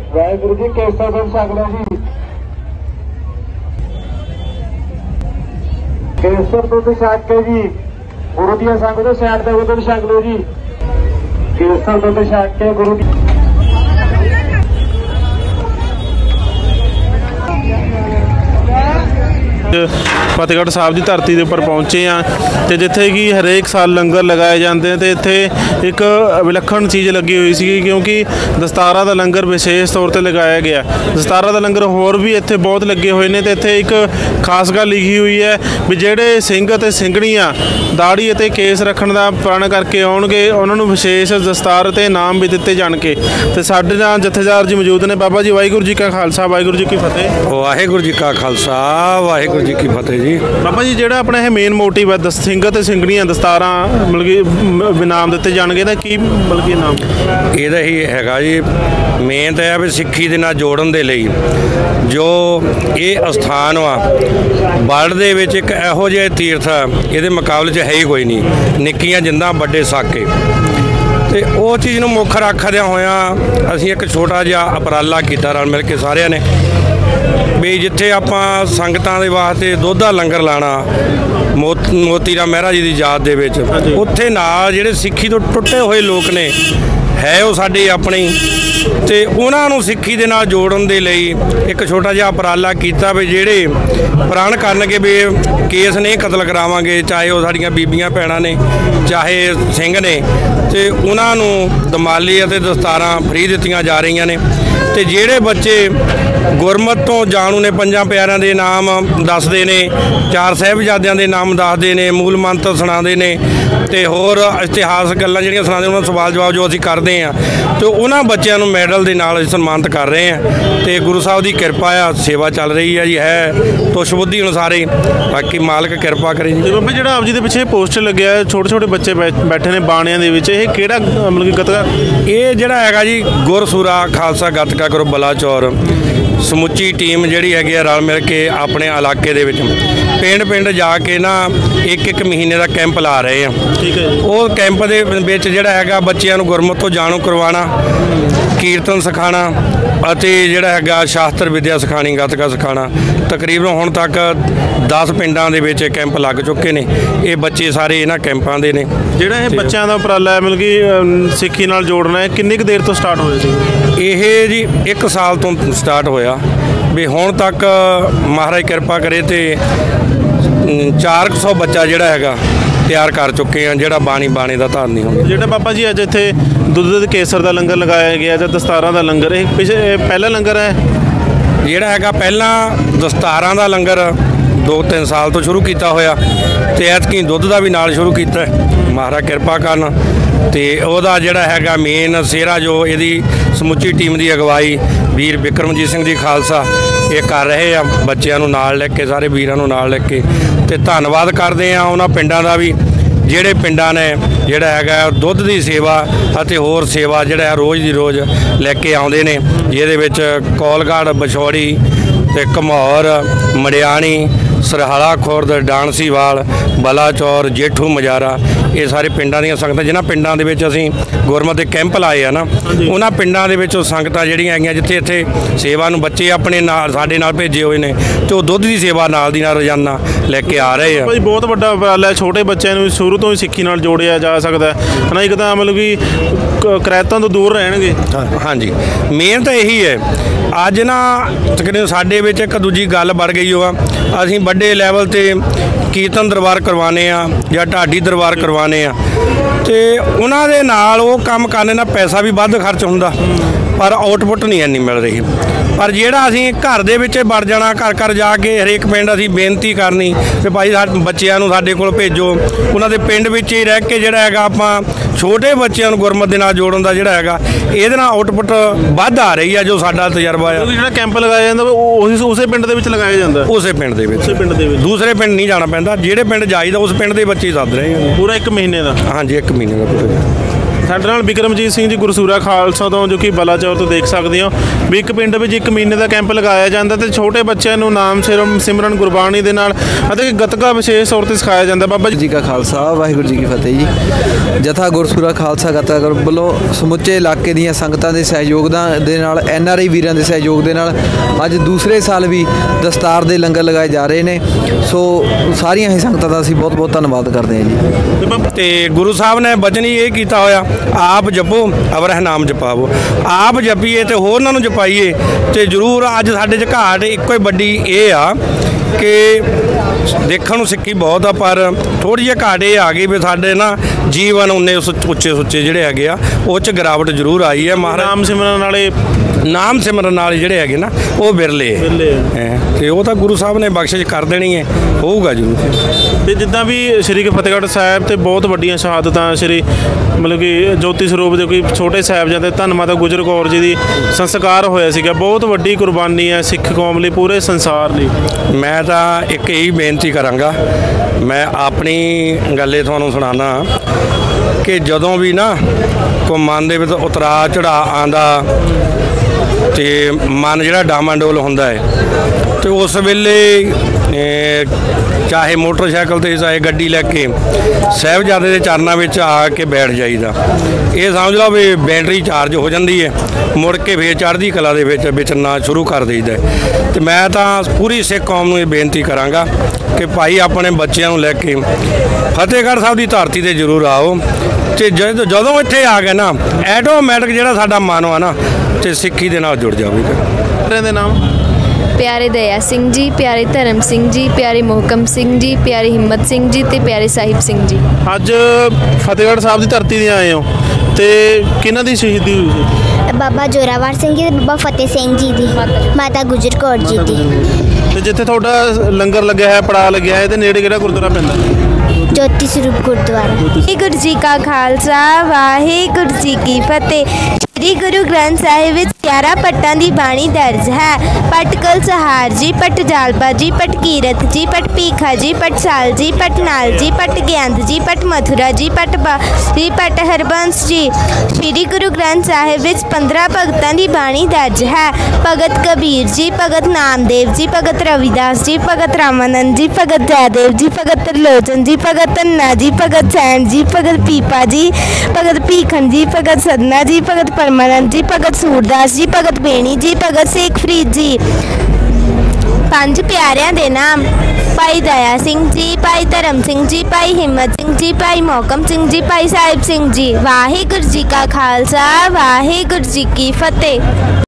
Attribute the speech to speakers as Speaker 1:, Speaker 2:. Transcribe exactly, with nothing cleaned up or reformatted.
Speaker 1: वाहिगुरु जी केसर दुध छक लो जी। केसर दुध छक के जी गुरु दिया संगत तो सैड का दुध छक लो जी। केसर दुध छक के गुरु दी
Speaker 2: फतेहगढ़ साहब की धरती के उपर पहुँचे हाँ तो जिथे कि हरेक साल लंगर लगाए जाते हैं तो इत्थे एक विलक्षण चीज़ लगी हुई सी क्योंकि दस्तारा का लंगर विशेष तौर पर लगाया गया। दस्तारा का लंगर होर भी इत्थे बहुत लगे हुए हैं तो इत्थे एक खास गल लिखी हुई है भी जेडे सिंह ते सिंघणियां दाड़ी ते केस रखने का प्रण करके आउणगे उन्होंने विशेष दस्तार ते इनाम भी दिते जाणगे। तो साडे नाल जथेदार जी मौजूद ने। बाबा जी वाहिगुरू जी का खालसा वाहिगुरू जी की फतेह।
Speaker 3: वाहिगुरू जी का खालसा वाहिगुरू जी की फतेह जी।
Speaker 2: बाबा जी ਜਿਹੜਾ अपना यह मेन मोटिव है दस सिंह ते सिंघणियां दस्तारां मतलब कि इनाम दिते जाणगे ना की मतलब कि इनाम
Speaker 3: ਇਹਦਾ ਹੀ ਹੈਗਾ ਜੀ ਮੇਨ ਤਾਂ ਇਹ ਵੀ ਸਿੱਖੀ ਦੇ ਨਾਲ ਜੋੜਨ ਦੇ ਲਈ ਜੋ ਇਹ ਅਸਥਾਨ ਵਾ ਵਰਲਡ ਦੇ ਵਿੱਚ ਇੱਕ ਇਹੋ ਜਿਹਾ ਤੀਰਥ ਆ ਇਹਦੇ ਮੁਕਾਬਲੇ 'ਚ ਹੈ ਹੀ ਕੋਈ ਨਹੀਂ। ਨਿੱਕੀਆਂ ਜਿੰਦਾਂ ਵੱਡੇ ਸਾਕੇ ਤੇ ਉਹ ਚੀਜ਼ ਨੂੰ ਮੁੱਖ ਰੱਖਦਿਆਂ ਹੋਇਆਂ ਅਸੀਂ ਇੱਕ ਛੋਟਾ ਜਿਹਾ ਉਪਰਾਲਾ ਕੀਤਾ ਰਲ ਮਿਲ ਕੇ ਸਾਰਿਆਂ ਨੇ ਵੀ ਜਿੱਥੇ ਆਪਾਂ ਸੰਗਤਾਂ ਦੇ ਵਾਸਤੇ ਦੁੱਧ ਦਾ ਲੰਗਰ ਲਾਣਾ ਮੋਤੀ ਰਾਮ ਮਹਿਰਾ ਜੀ ਦੀ ਯਾਦ ਦੇ ਵਿੱਚ ਉੱਥੇ ਨਾਲ ਜਿਹੜੇ ਸਿੱਖੀ ਤੋਂ ਟੁੱਟੇ ਹੋਏ ਲੋਕ ਨੇ ਹੈ ਉਹ ਸਾਡੇ ਆਪਣੇ ਤੇ ਉਹਨਾਂ ਨੂੰ ਸਿੱਖੀ ਦੇ ਨਾਲ ਜੋੜਨ ਦੇ ਲਈ ਇੱਕ ਛੋਟਾ ਜਿਹਾ ਉਪਰਾਲਾ ਕੀਤਾ ਵੀ ਜਿਹੜੇ ਪ੍ਰਣ ਕਰਨਗੇ ਵੀ ਕੇਸ ਨਹੀਂ ਕਤਲ ਕਰਾਵਾਂਗੇ ਚਾਹੇ ਉਹ ਸਾਡੀਆਂ ਬੀਬੀਆਂ ਭੈਣਾਂ ਨੇ ਚਾਹੇ ਸਿੰਘ ਨੇ ਤੇ ਉਹਨਾਂ ਨੂੰ ਦਮਾਲੀ ਅਤੇ ਦਸਤਾਰਾਂ ਫ੍ਰੀ ਦਿੱਤੀਆਂ ਜਾ ਰਹੀਆਂ ਨੇ। ਤੇ ਜਿਹੜੇ ਬੱਚੇ ਗੁਰਮਤ ਤੋਂ ਜਾਣੂ ਨੇ ਪੰਜਾਂ ਪਿਆਰਿਆਂ ਦੇ ਨਾਮ ਦੱਸਦੇ ਨੇ ਚਾਰ ਸਾਹਿਬਜ਼ਾਦਿਆਂ ਦੇ ਨਾਮ ਦੱਸਦੇ ਨੇ ਮੂਲ ਮੰਤਰ ਸੁਣਾਉਂਦੇ ਨੇ ਤੇ ਹੋਰ ਇਤਿਹਾਸ ਗੱਲਾਂ ਜਿਹੜੀਆਂ ਸੁਣਾਉਂਦੇ ਉਹਨਾਂ ਸਵਾਲ ਜਵਾਬ ਜੋ ਅਸੀਂ ਕਰਦੇ ਹਾਂ ਤੇ ਉਹਨਾਂ ਬੱਚਿਆਂ ਨੂੰ ਮੈਡਲ ਦੇ ਨਾਲ ਅਸੀਂ ਸਨਮਾਨਿਤ ਕਰ ਰਹੇ ਹਾਂ। ਤੇ ਗੁਰੂ ਸਾਹਿਬ ਦੀ ਕਿਰਪਾ ਆ ਸੇਵਾ ਚੱਲ ਰਹੀ ਹੈ ਜੀ ਹੈ ਤੁਸ਼ ਬੁੱਧੀ ਅਨੁਸਾਰ ਹੀ ਬਾਕੀ ਮਾਲਕ ਕਿਰਪਾ ਕਰੇ ਜੀ।
Speaker 2: ਬਾਬਾ ਜਿਹੜਾ ਆਪ ਜੀ ਦੇ ਪਿੱਛੇ ਪੋਸਟਰ ਲੱਗਿਆ ਛੋਟੇ ਛੋਟੇ ਬੱਚੇ ਬੈਠੇ ਨੇ ਬਾਣਿਆਂ ਦੇ ਵਿੱਚ ਇਹ ਕਿਹੜਾ ਮਤਲਬ ਕਿ ਗੱਤਕਾ
Speaker 3: ਇਹ ਜਿਹੜਾ ਹੈਗਾ ਜੀ ਗੁਰਸੂਰਾ ਖਾਲਸਾ ਗੱਤਕਾ ਗਰੁੱਪ ਬਲਾਚੌਰ ਸਮੁੱਚੀ ਟੀਮ ਜਿਹੜੀ ਹੈਗੀ ਆ ਰਲ ਮਿਲ ਕੇ ਆਪਣੇ ਇਲਾਕੇ ਦੇ ਵਿੱਚ ਪਿੰਡ ਪਿੰਡ ਜਾ ਕੇ ਨਾ ਇੱਕ ਇੱਕ ਮਹੀਨੇ ਦਾ ਕੈਂਪ ਲਾ ਰਹੇ ਆ।
Speaker 2: ਠੀਕ ਹੈ।
Speaker 3: ਉਹ ਕੈਂਪ ਦੇ ਵਿੱਚ ਜਿਹੜਾ ਹੈਗਾ ਬੱਚਿਆਂ ਨੂੰ ਗੁਰਮਤ ਤੋਂ ਜਾਣੂ ਕਰਵਾਉਣਾ ਕੀਰਤਨ ਸਿਖਾਉਣਾ ਅਤੇ ਜਿਹੜਾ ਹੈਗਾ ਸ਼ਾਸਤਰ ਵਿਦਿਆ ਸਿਖਾਉਣੀ ਗੱਤਕਾ ਸਿਖਾਉਣਾ। ਤਕਰੀਬਨ ਹੁਣ ਤੱਕ ਦਸ ਪਿੰਡਾਂ ਦੇ ਵਿੱਚ ਕੈਂਪ ਲੱਗ ਚੁੱਕੇ ਨੇ। ਇਹ ਬੱਚੇ ਸਾਰੇ ਇਹਨਾਂ ਕੈਂਪਾਂ ਦੇ ਨੇ।
Speaker 2: ਜਿਹੜਾ ਇਹ ਬੱਚਿਆਂ ਦਾ ਉਪਰਾਲਾ ਹੈ ਮਤਲਬ ਕਿ ਸਿੱਖੀ ਨਾਲ ਜੋੜਨਾ ਹੈ ਕਿੰਨੀ ਕੁ ਦੇਰ ਤੋਂ ਸਟਾਰਟ ਹੋਇਆ ਸੀ?
Speaker 3: ਇਹ ਜੀ ਇੱਕ ਸਾਲ ਤੋਂ ਸਟਾਰਟ ਹੋਇਆ ਵੀ ਹੁਣ ਤੱਕ ਮਹਾਰਾਜ ਕਿਰਪਾ ਕਰੇ ਤੇ ਚਾਰ ਕੁ ਸੌ ਬੱਚਾ ਜਿਹੜਾ ਹੈਗਾ ਤਿਆਰ ਕਰ ਚੁੱਕੇ ਆ ਜਿਹੜਾ ਬਾਣੀ ਬਾਣੇ ਦਾ ਧਾਰਨੀ ਹੁੰਦਾ।
Speaker 2: ਜਿਹੜਾ ਬਾਬਾ ਜੀ ਅੱਜ ਇੱਥੇ ਦੁੱਧ ਦੇ ਕੇਸਰ ਦਾ ਲੰਗਰ ਲਗਾਇਆ ਗਿਆ ਜਾਂ ਦਸਤਾਰਾਂ ਦਾ ਲੰਗਰ ਇਹ ਪਿਛੇ ਪਹਿਲਾ ਲੰਗਰ ਹੈ
Speaker 3: ਜਿਹੜਾ ਹੈਗਾ ਪਹਿਲਾਂ ਦਸਤਾਰਾਂ ਦਾ ਲੰਗਰ ਦੋ ਤਿੰਨ ਸਾਲ ਤੋਂ ਸ਼ੁਰੂ ਕੀਤਾ ਹੋਇਆ ਤੇ ਐਤਕੀ ਦੁੱਧ ਦਾ ਵੀ ਨਾਲ ਸ਼ੁਰੂ ਕੀਤਾ ਮਹਾਰਾਜ ਕਿਰਪਾ ਕਰਨ ਤੇ ਉਹਦਾ ਜਿਹੜਾ ਹੈਗਾ ਮੇਨ ਸਿਹਰਾ ਜੋ ਇਹਦੀ ਸਮੁੱਚੀ ਟੀਮ ਦੀ ਅਗਵਾਈ ਵੀਰ ਬਿਕਰਮਜੀਤ ਸਿੰਘ ਜੀ ਖਾਲਸਾ ਇਹ ਕਰ ਰਹੇ ਆ ਬੱਚਿਆਂ ਨੂੰ ਨਾਲ ਲੈ ਕੇ ਸਾਰੇ ਵੀਰਾਂ ਨੂੰ ਨਾਲ ਲੈ ਕੇ ਤੇ ਧੰਨਵਾਦ ਕਰਦੇ ਆ ਉਹਨਾਂ ਪਿੰਡਾਂ ਦਾ ਵੀ ਜਿਹੜੇ ਪਿੰਡਾਂ ਨੇ ਜਿਹੜਾ ਹੈਗਾ ਦੁੱਧ ਦੀ ਸੇਵਾ ਅਤੇ ਹੋਰ ਸੇਵਾ ਜਿਹੜਾ ਰੋਜ਼ ਦੀ ਰੋਜ਼ ਲੈ ਕੇ ਆਉਂਦੇ ਨੇ ਜਿਹਦੇ ਵਿੱਚ ਕੋਲਗੜ੍ਹ ਬਛੌੜੀ ਤੇ ਘਮੌਰ ਮੜਿਆਣੀ ਸਰਹਾਲਾ ਖੁਰਦ ਡਾਂਸੀਵਾਲ ਬਲਾਚੌਰ ਜੇਠੂ ਮਜਾਰਾ ਇਹ ਸਾਰੇ ਪਿੰਡਾਂ ਦੀਆਂ ਸੰਗਤਾਂ ਜਿਨ੍ਹਾਂ ਪਿੰਡਾਂ ਦੇ ਵਿੱਚ ਅਸੀਂ ਗੁਰਮਤਿ ਦੇ ਕੈਂਪ ਲਾਏ ਆ ਨਾ ਉਹਨਾਂ ਪਿੰਡਾਂ ਦੇ ਵਿੱਚ ਸੰਗਤਾਂ ਜਿਹੜੀਆਂ ਹੈਗੀਆਂ ਜਿੱਥੇ ਇੱਥੇ ਸੇਵਾ ਨੂੰ ਬੱਚੇ ਆਪਣੇ ਨਾਲ ਸਾਡੇ ਨਾਲ ਭੇਜੇ ਹੋਏ ਨੇ ਤੇ ਉਹ ਦੁੱਧ ਦੀ ਸੇਵਾ ਨਾਲ ਦੀ ਨਾਲ ਰੋਜ਼ਾਨਾ ਲੈ ਕੇ ਆ ਰਹੇ ਆ।
Speaker 2: ਭਾਈ ਬਹੁਤ ਵੱਡਾ ਉਪਰਾਲਾ ਛੋਟੇ ਬੱਚਿਆਂ ਨੂੰ ਸ਼ੁਰੂ ਤੋਂ ਹੀ ਸਿੱਖੀ ਨਾਲ ਜੋੜਿਆ ਜਾ ਸਕਦਾ ਹੈ ਨਾ। ਇੱਕ ਤਾਂ ਮਤਲਬ ਕਿ ਕਰੈਤਾਂ ਤੋਂ ਦੂਰ ਰਹਿਣਗੇ।
Speaker 3: ਹਾਂਜੀ ਮੇਨ ਤਾਂ ਇਹੀ ਹੈ। ਅੱਜ ਨਾ ਤਕਰੀਬਨ ਸਾਡੇ ਵਿੱਚ ਇੱਕ ਦੂਜੀ ਗੱਲ ਬਣ ਗਈ ਹੋਆ ਅਸੀਂ ਵੱਡੇ ਲੈਵਲ 'ਤੇ ਕੀਰਤਨ ਦਰਬਾਰ ਕਰਵਾਉਂਦੇ ਆ ਜਾਂ ਢਾਡੀ ਦਰਬਾਰ ਕਰਵਾਉਂਦੇ ਆ ਤੇ ਉਹਨਾਂ ਦੇ ਨਾਲ ਉਹ ਕੰਮ ਕਰਨ ਨਾਲ ਪੈਸਾ ਵੀ ਵੱਧ ਖਰਚ ਹੁੰਦਾ ਪਰ ਆਊਟਪੁੱਟ ਨਹੀਂ ਇੰਨੀ ਮਿਲ ਰਹੀ। ਪਰ ਜਿਹੜਾ ਅਸੀਂ ਘਰ ਦੇ ਵਿੱਚ ਵੜ ਜਾਣਾ ਘਰ ਘਰ ਜਾ ਕੇ ਹਰੇਕ ਪਿੰਡ ਅਸੀਂ ਬੇਨਤੀ ਕਰਨੀ ਕਿ ਭਾਈ ਸਾਡੇ ਬੱਚਿਆਂ ਨੂੰ ਸਾਡੇ ਕੋਲ ਭੇਜੋ ਉਹਨਾਂ ਦੇ ਪਿੰਡ ਵਿੱਚ ਹੀ ਰਹਿ ਕੇ ਜਿਹੜਾ ਹੈਗਾ ਆਪਾਂ ਛੋਟੇ ਬੱਚਿਆਂ ਨੂੰ ਗੁਰਮਤ ਦੇ ਨਾਲ ਜੋੜਨ ਦਾ ਜਿਹੜਾ ਹੈਗਾ ਇਹਦੇ ਨਾਲ ਆਊਟਪੁੱਟ ਵੱਧ ਆ ਰਹੀ ਆ ਜੋ ਸਾਡਾ ਤਜਰਬਾ ਆ।
Speaker 2: ਜਿਹੜਾ ਕੈਂਪ ਲਗਾਇਆ ਜਾਂਦਾ ਉਹ ਉਸੇ ਪਿੰਡ ਦੇ ਵਿੱਚ ਲਗਾਇਆ ਜਾਂਦਾ
Speaker 3: ਉਸੇ ਪਿੰਡ ਦੇ ਵਿੱਚ
Speaker 2: ਪਿੰਡ ਦੇ ਵਿੱਚ
Speaker 3: ਦੂਸਰੇ ਪਿੰਡ ਨਹੀਂ ਜਾਣਾ ਪੈਂਦਾ ਜਿਹੜੇ ਪਿੰਡ ਜਾਈਦਾ ਉਸ ਪਿੰਡ ਦੇ ਬੱਚੇ ਸੱਦ ਰਹੇ ਆ ਪੂਰਾ
Speaker 2: ਇੱਕ ਮਹੀਨੇ ਦਾ।
Speaker 3: ਹਾਂਜੀ ਇੱਕ ਮਹੀਨੇ ਦਾ ਪੂਰਾ।
Speaker 2: ਸਾਡੇ ਨਾਲ ਬਿਕਰਮਜੀਤ ਸਿੰਘ ਜੀ ਗੁਰਸੂਰਾ ਖਾਲਸਾ ਤੋਂ, ਜੋ ਕਿ ਬਲਾਚੌਰ ਤੋਂ ਦੇਖ ਸਕਦੇ ਹੋ ਵੀ ਇੱਕ ਪਿੰਡ ਵਿੱਚ ਇੱਕ ਮਹੀਨੇ ਦਾ ਕੈਂਪ ਲਗਾਇਆ ਜਾਂਦਾ ਤੇ ਛੋਟੇ ਬੱਚਿਆਂ ਨੂੰ ਨਾਮ ਸਿਰਮ ਸਿਮਰਨ ਗੁਰਬਾਣੀ ਦੇ ਨਾਲ ਅਤੇ ਗੱਤਕਾ ਵਿਸ਼ੇਸ਼ ਤੌਰ ਤੇ ਸਿਖਾਇਆ ਜਾਂਦਾ। ਬਾਬਾ
Speaker 4: ਜੀ ਕਾ ਖਾਲਸਾ ਵਾਹਿਗੁਰੂ ਜੀ ਕੀ ਫਤਿਹ ਜੀ। ਜਥਾ ਗੁਰਸੂਰਾ ਖਾਲਸਾ ਗੱਤਕਾ ਗਰੁੱਪ ਵੱਲੋਂ ਸਮੁੱਚੇ ਇਲਾਕੇ ਦੀਆਂ ਸੰਗਤਾਂ ਦੇ ਸਹਿਯੋਗ ਦੇ ਨਾਲ, ਐਨ ਆਰ ਆਈ ਵੀਰਾਂ ਦੇ ਸਹਿਯੋਗ ਦੇ ਨਾਲ ਅੱਜ ਦੂਸਰੇ ਸਾਲ ਵੀ ਦਸਤਾਰ ਦੇ ਲੰਗਰ ਲਗਾਏ ਜਾ ਰਹੇ ਨੇ। ਸੋ ਸਾਰੀਆਂ ਹੀ ਸੰਗਤਾਂ ਦਾ ਅਸੀਂ ਬਹੁਤ ਬਹੁਤ ਧੰਨਵਾਦ ਕਰਦੇ ਹਾਂ ਜੀ।
Speaker 3: ਤੇ ਗੁਰੂ ਸਾਹਿਬ ਨੇ ਬਚਨ ਹੀ ਇਹ ਕੀਤਾ ਹੋਇਆ, ਆਪ ਜਪੋ ਅਵਰਹਿ ਨਾਮ ਜਪਾਵੋ। ਆਪ ਜਪੀਏ ਤੇ ਹੋਰਨਾਂ ਨੂੰ ਜਪਾਈਏ। ਤੇ ਜ਼ਰੂਰ ਅੱਜ ਸਾਡੇ 'ਚ ਘਾਟ ਇੱਕੋ ਹੀ ਵੱਡੀ ਇਹ ਆ ਕਿ ਦੇਖਣ ਨੂੰ ਸਿੱਖੀ ਬਹੁਤ ਆ, ਪਰ ਥੋੜ੍ਹੀ ਜਿਹੀ ਘਾਟ ਇਹ ਆ ਗਈ ਵੀ ਸਾਡੇ ਨਾ ਜੀਵਨ ਉਨੇ ਉੱਚੇ ਸੁੱਚੇ ਜਿਹੜੇ ਹੈਗੇ ਆ ਉਹ 'ਚ ਗਿਰਾਵਟ ਜ਼ਰੂਰ ਆਈ ਹੈ। ਮਹਾਰਾਜ
Speaker 2: ਨਾਮ ਸਿਮਰਨ ਵਾਲੇ
Speaker 3: ਨਾਮ ਸਿਮਰਨ ਵਾਲੇ ਜਿਹੜੇ ਹੈਗੇ ਨਾ ਉਹ ਵਿਰਲੇ ਹੈ, ਤੇ ਉਹ ਤਾਂ ਗੁਰੂ ਸਾਹਿਬ ਨੇ ਬਖਸ਼ਿਸ਼ ਕਰ ਦੇਣੀ ਹੈ, ਹੋਊਗਾ ਜ਼ਰੂਰ।
Speaker 2: ਤੇ ਜਿੱਦਾਂ ਵੀ ਸ਼੍ਰੀ ਫਤਿਹਗੜ੍ਹ ਸਾਹਿਬ ਤੇ ਬਹੁਤ ਵੱਡੀਆਂ ਸ਼ਹਾਦਤਾਂ ਸ਼੍ਰੀ ਮਤਲਬ ਕਿ ਜੋਤੀ ਸਰੂਪ ਦੇ ਕੋਈ ਛੋਟੇ ਸਾਹਿਬਜ਼ਾਦੇ ਧੰਨ ਮਾਤਾ ਗੁਜਰ ਕੌਰ ਜੀ ਦੀ ਸੰਸਕਾਰ ਹੋਇਆ ਸੀਗਾ, ਬਹੁਤ ਵੱਡੀ ਕੁਰਬਾਨੀ ਹੈ ਸਿੱਖ ਕੌਮ ਲਈ, ਪੂਰੇ ਸੰਸਾਰ ਲਈ।
Speaker 3: ਮੈਂ ਤਾਂ ਇੱਕ ਇਹੀ ਬੇਨਤੀ ਕਰਾਂਗਾ, ਮੈਂ ਆਪਣੀ ਗੱਲੇ ਤੁਹਾਨੂੰ ਸੁਣਾਉਣਾ ਕਿ ਜਦੋਂ ਵੀ ਨਾ ਕੋਈ ਮਨ ਦੇ ਵਿੱਚ ਉਤਰਾ ਚੜਾ ਆਉਂਦਾ ਤੇ ਮਨ ਜਿਹੜਾ ਡਾਮਾਡੋਲ ਹੁੰਦਾ ਹੈ, ਤੇ ਉਸ ਵੇਲੇ ਚਾਹੇ ਮੋਟਰਸਾਈਕਲ 'ਤੇ ਚਾਹੇ ਗੱਡੀ ਲੈ ਕੇ ਸਾਹਿਬਜ਼ਾਦੇ ਦੇ ਚਰਨਾਂ ਵਿੱਚ ਆ ਕੇ ਬੈਠ ਜਾਈਦਾ। ਇਹ ਸਮਝ ਲਓ ਵੀ ਬੈਟਰੀ ਚਾਰਜ ਹੋ ਜਾਂਦੀ ਹੈ, ਮੁੜ ਕੇ ਫੇਰ ਚੜ੍ਹਦੀ ਕਲਾ ਦੇ ਵਿੱਚ ਵਿਚਰਨਾ ਸ਼ੁਰੂ ਕਰ ਦਈਦਾ। ਤੇ ਮੈਂ ਤਾਂ ਪੂਰੀ ਸਿੱਖ ਕੌਮ ਨੂੰ ਇਹ ਬੇਨਤੀ ਕਰਾਂਗਾ ਕਿ ਭਾਈ ਆਪਣੇ ਬੱਚਿਆਂ ਨੂੰ ਲੈ ਕੇ ਫਤਿਹਗੜ੍ਹ ਸਾਹਿਬ ਦੀ ਧਰਤੀ 'ਤੇ ਜ਼ਰੂਰ ਆਓ। ਤੇ ਜਦ ਜਦੋਂ ਇੱਥੇ ਆ ਗਏ ਨਾ ਐਟੋਮੈਟਿਕ ਜਿਹੜਾ ਸਾਡਾ ਮਨ ਆ ਨਾ ਤੇ ਸਿੱਖੀ ਦੇ ਨਾਲ ਜੁੜ ਜਾਵੇਗਾ।
Speaker 2: ਦੇ ਨਾਮ
Speaker 5: ਪਿਆਰੇ ਦਇਆ ਸਿੰਘ ਜੀ, ਪਿਆਰੇ ਧਰਮ ਸਿੰਘ ਜੀ, ਪਿਆਰੇ ਮੋਹਕਮ ਸਿੰਘ ਜੀ, ਪਿਆਰੇ ਹਿੰਮਤ ਸਿੰਘ ਜੀ ਤੇ ਪਿਆਰੇ ਸਾਹਿਬ ਸਿੰਘ ਜੀ।
Speaker 2: ਅੱਜ ਫਤਿਹਗੜ੍ਹ ਸਾਹਿਬ ਦੀ ਧਰਤੀ 'ਤੇ ਆਏ ਹੋ ਤੇ ਕਿਹਨਾਂ ਦੀ ਸ਼ਹੀਦੀ ਹੋਈ ਸੀ?
Speaker 6: ਬਾਬਾ ਜੋਰਾਵਰ ਸਿੰਘ ਜੀ ਤੇ ਬਾਬਾ ਫਤਿਹ ਸਿੰਘ ਜੀ ਦੀ, ਮਾਤਾ ਗੁਜਰ ਕੌਰ ਜੀ ਦੀ।
Speaker 2: ਤੇ ਜਿੱਥੇ ਤੁਹਾਡਾ ਲੰਗਰ ਲੱਗਿਆ ਹੈ, ਪੜਾ ਲੱਗਿਆ ਹੈ, ਇਹਦੇ ਨੇੜੇ ਕਿਹੜਾ ਗੁਰਦੁਆਰਾ ਪੈਂਦਾ?
Speaker 6: ਜੋਤੀ ਸਰੂਪ ਗੁਰਦੁਆਰਾ।
Speaker 5: ਵਾਹਿਗੁਰੂ ਜੀ ਕਾ ਖਾਲਸਾ ਵਾਹਿਗੁਰੂ ਜੀ ਕੀ ਫਤਿਹ। ਸ੍ਰੀ ਗੁਰੂ ਗ੍ਰੰਥ ਸਾਹਿਬ ਵਿੱਚ ਗਿਆਰਾਂ ਪੱਟਾਂ ਦੀ ਬਾਣੀ ਦਰਜ ਹੈ। ਪੱਟ ਕਲਸਹਾਰ ਜੀ, ਪੱਟ ਜਾਲਪਾ ਜੀ, ਪੱਟ ਕੀਰਤ ਜੀ, ਪੱਟ ਭੀਖਾ ਜੀ, ਪੱਟ ਸਾਲ ਜੀ, ਪੱਟ ਨਾਲ ਜੀ, ਪੱਟ ਗਿਆੰਦ ਜੀ, ਪੱਟ ਮਥੁਰਾ ਜੀ, ਪੱਟ ਬਾਰੀ, ਪੱਟ ਹਰਬੰਸ ਜੀ। ਸ੍ਰੀ ਗੁਰੂ ਗ੍ਰੰਥ ਸਾਹਿਬ ਵਿੱਚ ਪੰਦਰਾਂ ਭਗਤਾਂ ਦੀ ਬਾਣੀ ਦਰਜ ਹੈ। ਭਗਤ ਕਬੀਰ ਜੀ, ਭਗਤ ਨਾਮਦੇਵ ਜੀ, ਭਗਤ ਰਵਿਦਾਸ ਜੀ, ਭਗਤ ਰਾਮਾਨੰਦ ਜੀ, ਭਗਤ ਜੈਦੇਵ ਜੀ, ਭਗਤ ਤਰਲੋਚਨ ਜੀ, ਭਗਤ ਧੰਨਾ ਜੀ, ਭਗਤ ਸੈਣ ਜੀ, ਭਗਤ ਪੀਪਾ ਜੀ, ਭਗਤ ਭੀਖਨ ਜੀ, ਭਗਤ ਸਦਨਾ ਜੀ, ਭਗਤ ਪਰਮਾਨੰਦ ਜੀ, ਭਗਤ ਸੂਰਦਾਸ ਜੀ, ਭਗਤ ਬੇਣੀ ਜੀ, ਭਗਤ ਸੇਖ ਫਰੀਦ ਜੀ। ਪੰਜ ਪਿਆਰਿਆਂ ਦੇ ਨਾਮ: ਭਾਈ ਦਇਆ ਸਿੰਘ ਜੀ, ਭਾਈ ਧਰਮ ਸਿੰਘ ਜੀ, ਭਾਈ ਹਿੰਮਤ ਸਿੰਘ ਜੀ, ਭਾਈ ਮੋਹਕਮ ਸਿੰਘ ਜੀ, ਭਾਈ ਸਾਹਿਬ ਸਿੰਘ ਜੀ। ਵਾਹਿਗੁਰੂ ਜੀ ਕਾ ਖਾਲਸਾ ਵਾਹਿਗੁਰੂ ਜੀ ਕੀ ਫਤਿਹ।